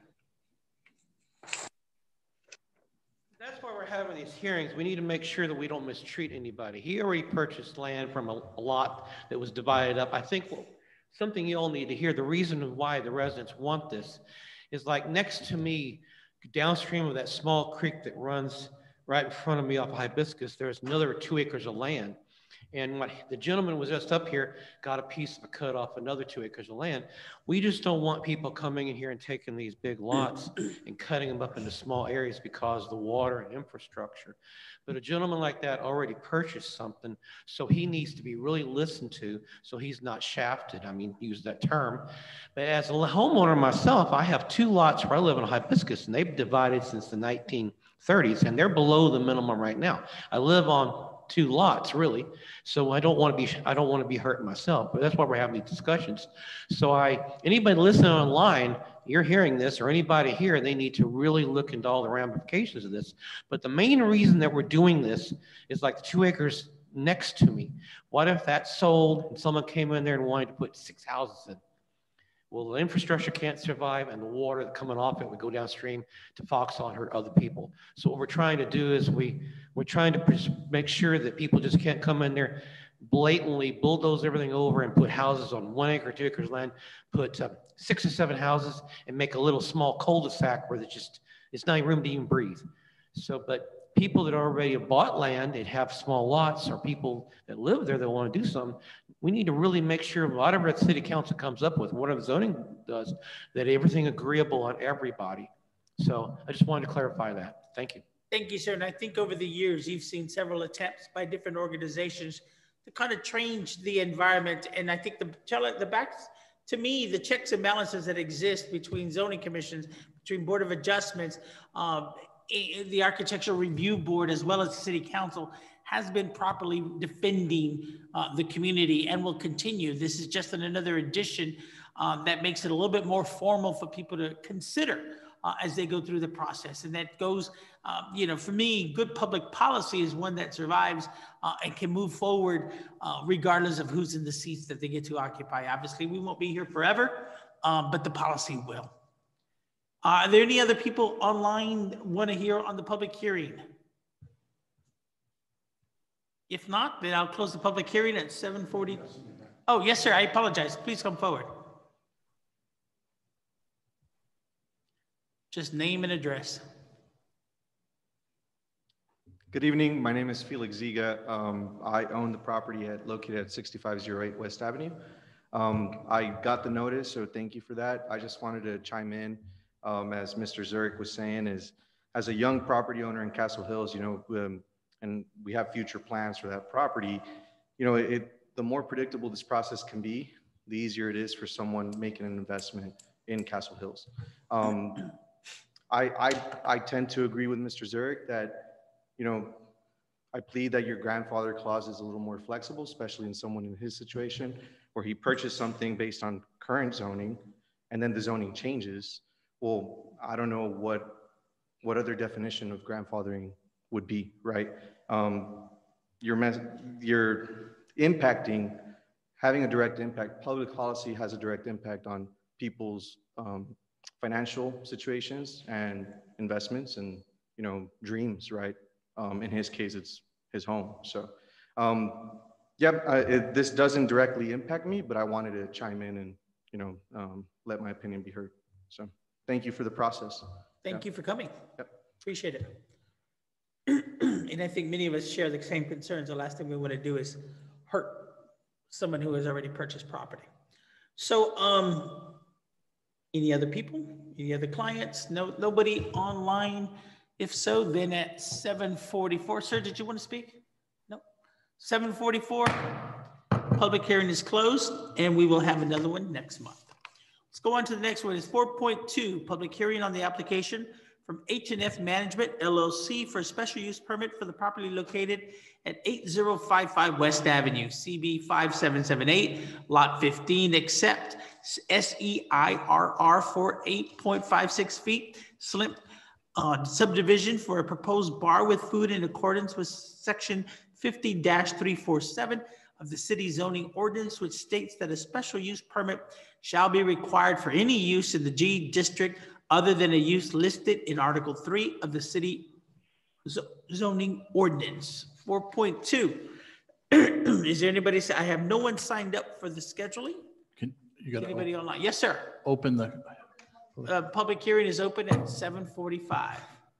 That's why we're having these hearings. We need to make sure that we don't mistreat anybody. He already purchased land from a, a lot that was divided up. I think what, something you all need to hear, the reason why the residents want this is, like, next to me, downstream of that small creek that runs right in front of me off of Hibiscus, there's another two acres of land. And what the gentleman was just up here, got a piece of a cut off another two acres of land. We just don't want people coming in here and taking these big lots and cutting them up into small areas because of the water and infrastructure. But a gentleman like that already purchased something, so he needs to be really listened to so he's not shafted. I mean, use that term. But as a homeowner myself, I have two lots where I live in Hibiscus, and they've divided since the nineteen thirties, and they're below the minimum right now. I live on two lots, really. So I don't want to be, I don't want to be hurting myself, but that's why we're having these discussions. So I, anybody listening online, you're hearing this, or anybody here, they need to really look into all the ramifications of this. But the main reason that we're doing this is, like, the two acres next to me. What if that sold and someone came in there and wanted to put six houses in? Well, the infrastructure can't survive, and the water coming off it would go downstream to Foxhall and hurt other people. So what we're trying to do is we, we're trying to make sure that people just can't come in there blatantly bulldoze everything over and put houses on one acre, two acres land, put uh, six or seven houses and make a little small cul-de-sac where there's just, it's not room to even breathe. So, but people that already have bought land and have small lots, or people that live there that want to do something, we need to really make sure whatever the city council comes up with, whatever the zoning does, that everything agreeable on everybody. So I just wanted to clarify that. Thank you. Thank you, sir. And I think over the years, you've seen several attempts by different organizations to kind of change the environment. And I think the, the back, to me, the checks and balances that exist between zoning commissions, between Board of Adjustments, um, the Architectural Review Board, as well as the City Council, has been properly defending uh, the community and will continue. This is just another addition um, that makes it a little bit more formal for people to consider uh, as they go through the process. And that goes, uh, you know, for me, good public policy is one that survives uh, and can move forward uh, regardless of who's in the seats that they get to occupy. Obviously, we won't be here forever, um, but the policy will. Uh, are there any other people online want to hear on the public hearing? If not, then I'll close the public hearing at seven forty. Oh, yes, sir. I apologize. Please come forward. Just name and address. Good evening. My name is Felix Ziga. Um, I own the property at, located at sixty-five oh eight West Avenue. Um, I got the notice, so thank you for that. I just wanted to chime in, um, as Mister Zurich was saying, is as a young property owner in Castle Hills, you know, um, and we have future plans for that property, you know, it, the more predictable this process can be, the easier it is for someone making an investment in Castle Hills. Um, I, I, I tend to agree with Mister Zurich that, you know, I plead that your grandfather clause is a little more flexible, especially in someone in his situation, where he purchased something based on current zoning, and then the zoning changes. Well, I don't know what, what other definition of grandfathering would be, right? Um, you're, you're impacting, having a direct impact. Public policy has a direct impact on people's um, financial situations and investments and, you know, dreams, right? Um, in his case, it's his home. So, um, yep, uh, it, this doesn't directly impact me, but I wanted to chime in and, you know, um, let my opinion be heard. So thank you for the process. Thank yeah. you for coming. Yep. Appreciate it. And I think many of us share the same concerns. The last thing we want to do is hurt someone who has already purchased property. So, um, any other people? Any other clients? No, nobody online? If so, then at seven forty-four, sir, did you want to speak? No. seven forty-four, public hearing is closed, and we will have another one next month. Let's go on to the next one. It's four point two, public hearing on the application from H and F Management L L C for a special use permit for the property located at eight oh five five West Avenue, C B five seven seven eight, Lot fifteen, except S E I R R for eight point five six feet, slim uh, subdivision for a proposed bar with food in accordance with section fifty dash three forty-seven of the city zoning ordinance, which states that a special use permit shall be required for any use in the G district other than a use listed in Article three of the city zoning ordinance. four point two. Is there anybody, I have no one signed up for the scheduling? Can you got Anybody online? Yes, sir. Open the. Uh, public hearing is open at seven forty-five.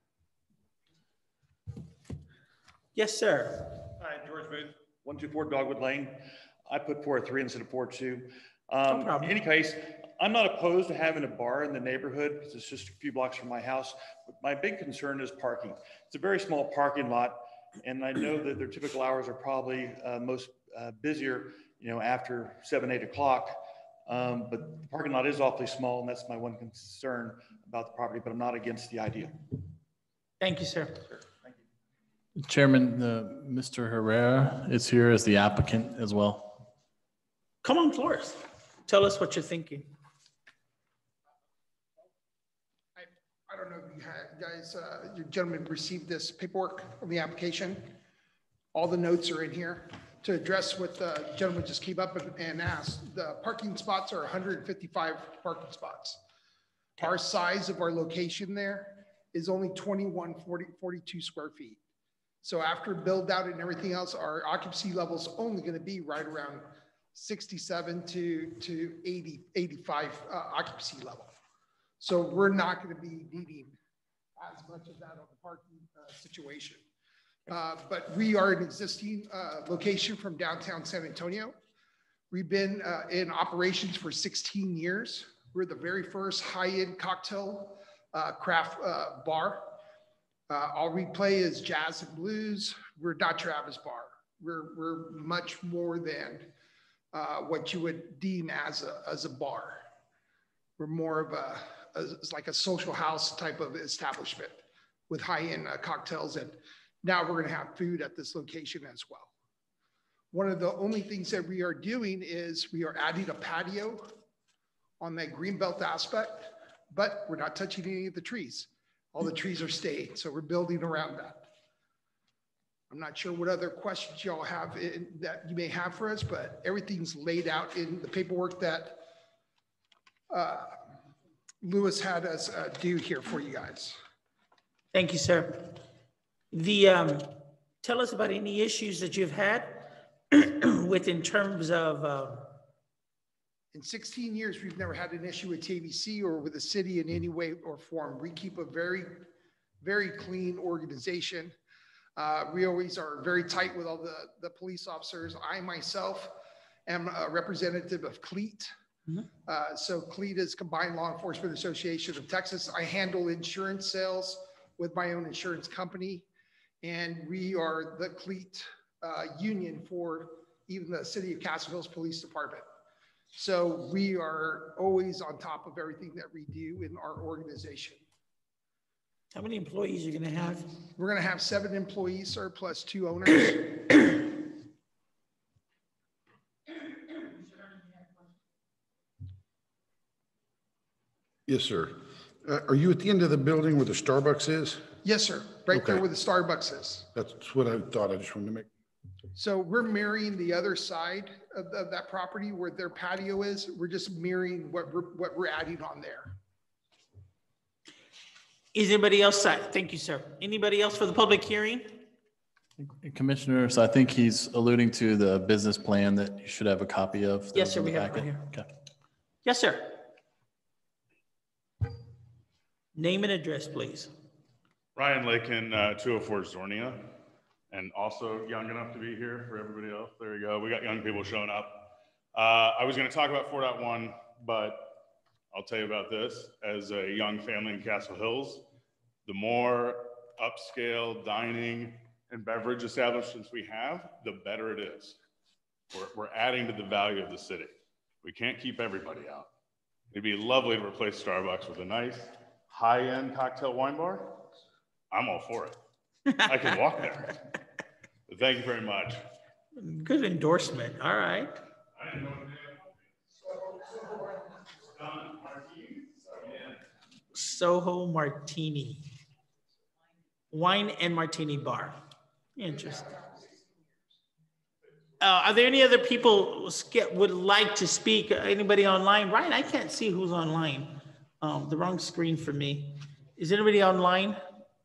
Yes, sir. Hi, George Booth, one two four Dogwood Lane. I put four three instead of four two. Um, No problem. In any case, I'm not opposed to having a bar in the neighborhood because it's just a few blocks from my house. But my big concern is parking. It's a very small parking lot, and I know that their typical hours are probably uh, most uh, busier, you know, after seven, eight o'clock. Um, but the parking lot is awfully small, and that's my one concern about the property. But I'm not against the idea. Thank you, sir. Sure. Thank you. Chairman, uh, Mister Herrera is here as the applicant as well. Come on, Flores. Tell us what you're thinking. I don't know if you guys, uh, you gentlemen received this paperwork of the application. All the notes are in here. to address what the gentleman just came up and, and asked, the parking spots are one hundred fifty-five parking spots. Our size of our location there is only twenty-one, forty, forty-two square feet. So after build out and everything else, our occupancy level is only going to be right around sixty-seven to, to eighty, eighty-five uh, occupancy level. So we're not going to be needing as much of that on the parking uh, situation. Uh, but we are an existing uh, location from downtown San Antonio. We've been uh, in operations for sixteen years. We're the very first high-end cocktail uh, craft uh, bar. Uh, all we play is jazz and blues. We're not Travis Bar. We're, we're much more than uh, what you would deem as a, as a bar. We're more of a, a it's like a social house type of establishment with high-end uh, cocktails. And now we're going to have food at this location as well. One of the only things that we are doing is we are adding a patio on that greenbelt aspect, but we're not touching any of the trees. All the trees are staying, so we're building around that. I'm not sure what other questions y'all have in, that you may have for us, but everything's laid out in the paperwork that uh, Lewis had us uh, do here for you guys. Thank you, sir. The um, tell us about any issues that you've had with in terms of. Uh... In sixteen years, we've never had an issue with T V C or with the city in any way or form. We keep a very, very clean organization. Uh, we always are very tight with all the, the police officers. I myself am a representative of CLEAT. Mm-hmm. uh, so CLEAT is Combined Law Enforcement Association of Texas. I handle insurance sales with my own insurance company. And we are the CLEAT uh, union for even the City of Castle Hills Police Department. So we are always on top of everything that we do in our organization. How many employees are you going to have? We're going to have seven employees, sir, plus two owners. Yes, sir. Uh, are you at the end of the building where the Starbucks is? Yes, sir. Right Okay. there where the Starbucks is. That's what I thought. I just wanted to make. So we're mirroring the other side of, of that property where their patio is. We're just mirroring what we're, what we're adding on there. Is anybody else? Thank you, sir. Anybody else for the public hearing? Commissioner, so I think he's alluding to the business plan that you should have a copy of. Yes, sir, in the we have it right packet. here. Okay. Yes, sir. Name and address, please. Ryan Lakin, uh, two oh four Zornia, and also young enough to be here for everybody else. There you go. We got young people showing up. Uh, I was going to talk about four point one, but I'll tell you about this. As a young family in Castle Hills, the more upscale dining and beverage establishments we have, the better it is. We're, we're adding to the value of the city. We can't keep everybody out. It'd be lovely to replace Starbucks with a nice high-end cocktail wine bar. I'm all for it. I can walk there. But thank you very much. Good endorsement. All right. Soho Martini. Wine and Martini Bar. Interesting. Uh, are there any other people who would like to speak? Anybody online? Ryan, I can't see who's online. Um, the wrong screen for me. Is anybody online?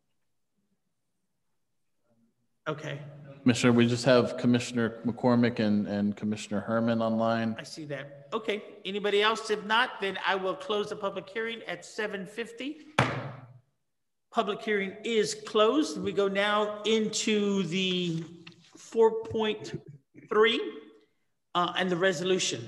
Okay. Commissioner, we just have Commissioner McCormick and, and Commissioner Herman online. I see that. Okay. Anybody else? If not, then I will close the public hearing at seven fifty. Public hearing is closed. We go now into the four point three uh, and the resolution.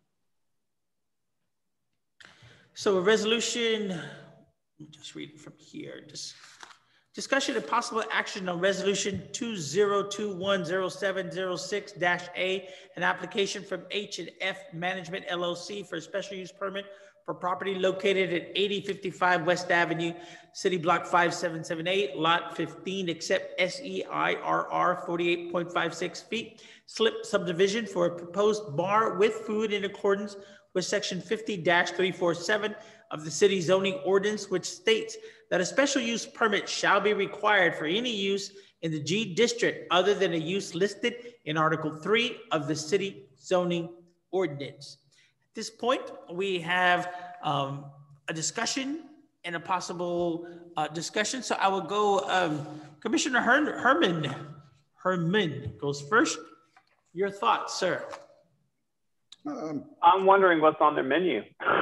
So a resolution, let me just read it from here. Just discussion and possible action on resolution two zero two one zero seven zero six A, an application from H and F Management L L C for a special use permit for property located at eighty fifty-five West Avenue, City Block five seven seven eight, Lot fifteen, except S E I R R forty-eight point five six feet, slip subdivision for a proposed bar with food in accordance with section fifty dash three forty-seven of the city zoning ordinance, which states that a special use permit shall be required for any use in the G district other than a use listed in Article three of the city zoning ordinance. At this point, we have um, a discussion and a possible uh, discussion. So I will go, um, Commissioner Her Herman, Herman goes first. Your thoughts, sir? Um, I'm wondering what's on their menu.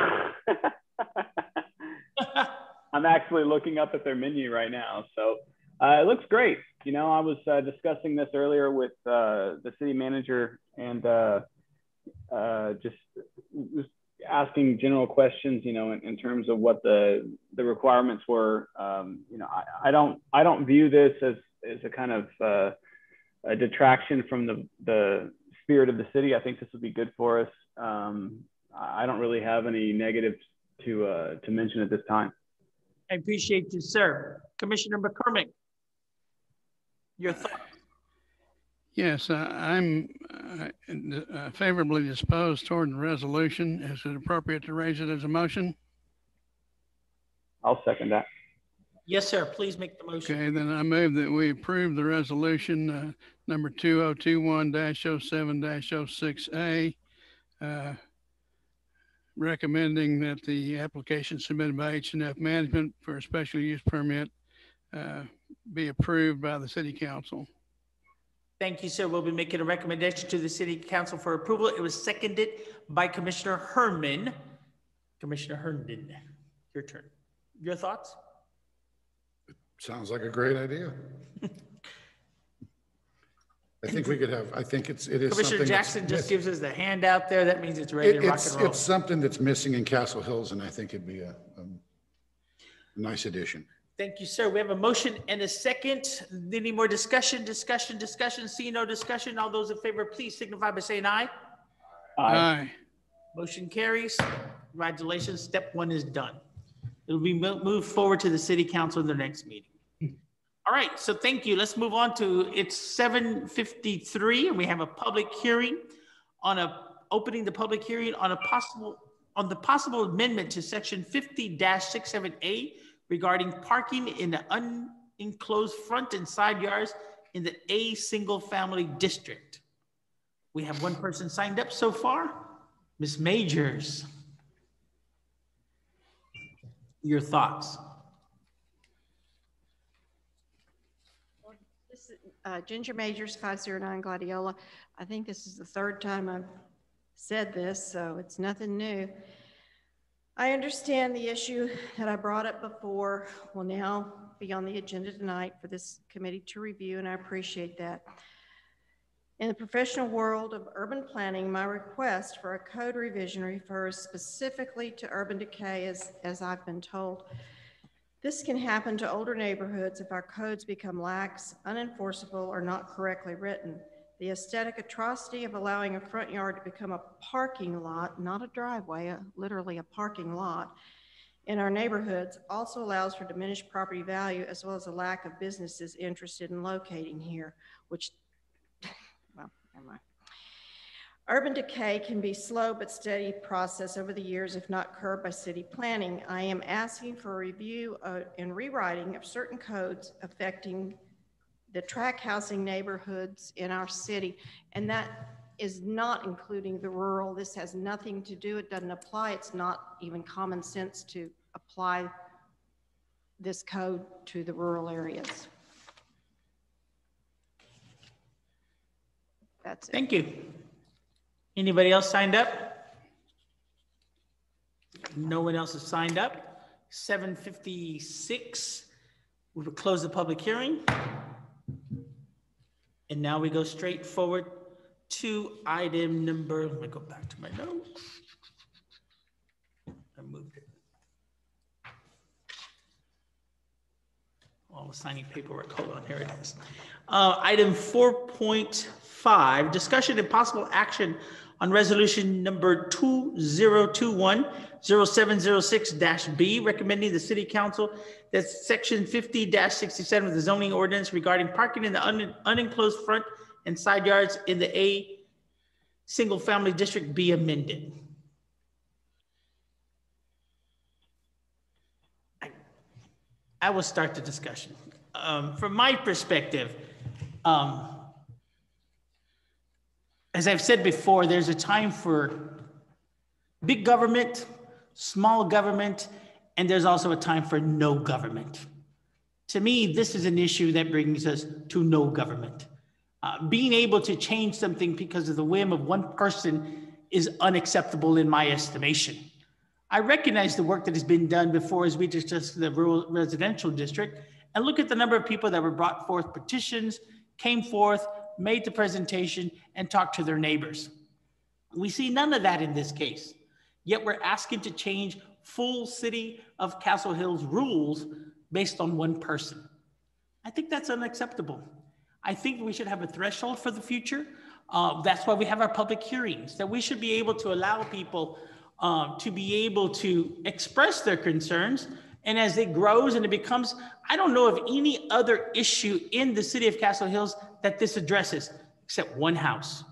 I'm actually looking up at their menu right now. So uh, it looks great. You know, I was uh, discussing this earlier with uh, the city manager and uh, uh, just was asking general questions, you know, in, in terms of what the, the requirements were. Um, you know, I, I don't, I don't view this as, as a kind of uh, a detraction from the, the spirit of the city. I think this would be good for us. Um, I don't really have any negatives to, uh, to mention at this time. I appreciate you, sir. Commissioner McCormick, your thoughts? Yes, uh, I'm uh, uh, favorably disposed toward the resolution. Is it appropriate to raise it as a motion? I'll second that. Yes, sir. Please make the motion. Okay, then I move that we approve the resolution uh, number two oh two one dash oh seven dash oh six A, uh, recommending that the application submitted by H and F Management for a special use permit uh, be approved by the City Council. Thank you, sir. We'll be making a recommendation to the City Council for approval. It was seconded by Commissioner Herman. Commissioner Herndon, your turn. Your thoughts? Sounds like a great idea. I think we could have, I think it's, it is Commissioner something Jackson that's just miss- gives us the hand out there. That means it's ready It- to rock It's, and roll. it's something that's missing in Castle Hills, and I think it'd be a, a nice addition. Thank you, sir. We have a motion and a second. Any more discussion, discussion, discussion? See no discussion. All those in favor, please signify by saying aye. Aye. Aye. Motion carries. Congratulations. Step one is done. It'll be mo- moved forward to the City Council in the next meeting. All right, so thank you. Let's move on to, it's seven fifty-three, and we have a public hearing on a, opening the public hearing on a possible, on the possible amendment to section fifty dash sixty-seven A regarding parking in the unenclosed front and side yards in the A single family district. We have one person signed up so far, Miz Majors. Your thoughts? This is, uh, Ginger Majors, five oh nine Gladiola. I think this is the third time I've said this, so it's nothing new. I understand the issue that I brought up before will now be on the agenda tonight for this committee to review, and I appreciate that. In the professional world of urban planning, my request for a code revision refers specifically to urban decay, as, as I've been told. This can happen to older neighborhoods if our codes become lax, unenforceable, or not correctly written. The aesthetic atrocity of allowing a front yard to become a parking lot, not a driveway, a, literally a parking lot, in our neighborhoods also allows for diminished property value as well as a lack of businesses interested in locating here, which, well, never mind. Urban decay can be slow but steady process over the years if not curbed by city planning. I am asking for a review uh, and rewriting of certain codes affecting the tract housing neighborhoods in our city, and that is not including the rural. This has nothing to do, it doesn't apply. It's not even common sense to apply this code to the rural areas. That's it. Thank you. Anybody else signed up? No one else has signed up. seven fifty-six, we will close the public hearing. And now we go straight forward to item number, let me go back to my notes. I moved it. All the signing paperwork, hold on, here it is. Uh, item four point five, discussion and possible action on resolution number two zero two one zero seven zero six dash B, recommending the city council that section fifty dash sixty-seven of the zoning ordinance regarding parking in the un unenclosed front and side yards in the A single family district be amended. I, I will start the discussion. Um, from my perspective, Um, as I've said before, there's a time for big government, small government, and there's also a time for no government. To me, this is an issue that brings us to no government. Uh, being able to change something because of the whim of one person is unacceptable in my estimation. I recognize the work that has been done before as we discussed the rural residential district, and look at the number of people that were brought forth petitions, came forth, made the presentation, and talked to their neighbors. We see none of that in this case, yet we're asking to change full city of Castle Hills rules based on one person. I think that's unacceptable. I think we should have a threshold for the future. Uh, that's why we have our public hearings, that we should be able to allow people uh, to be able to express their concerns. And as it grows and it becomes, I don't know of any other issue in the city of Castle Hills that this addresses, except one house.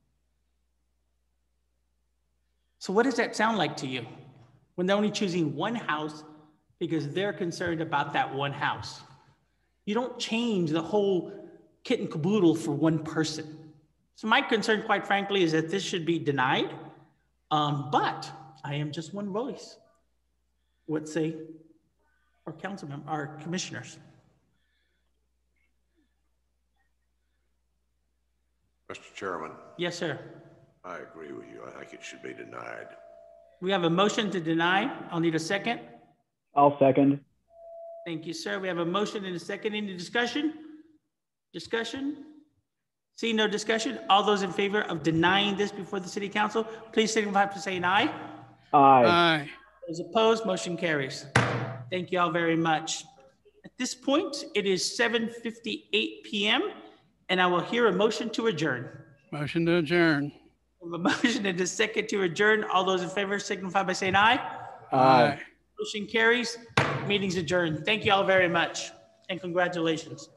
So what does that sound like to you? When they're only choosing one house because they're concerned about that one house. You don't change the whole kit and caboodle for one person. So my concern, quite frankly, is that this should be denied. Um, but I am just one voice. What say our councilmen, our commissioners? Mister Chairman. Yes, sir. I agree with you. I think it should be denied. We have a motion to deny. I'll need a second. I'll second. Thank you, sir. We have a motion and a second. Any discussion? Discussion? See no discussion. All those in favor of denying this before the city council, please signify by saying aye. Aye. Aye. Those opposed, motion carries. Thank you all very much. At this point, it is seven fifty-eight p m and I will hear a motion to adjourn. Motion to adjourn. We have a motion and a second to adjourn. All those in favor signify by saying aye. Aye. Motion carries. Meeting's adjourned. Thank you all very much and congratulations.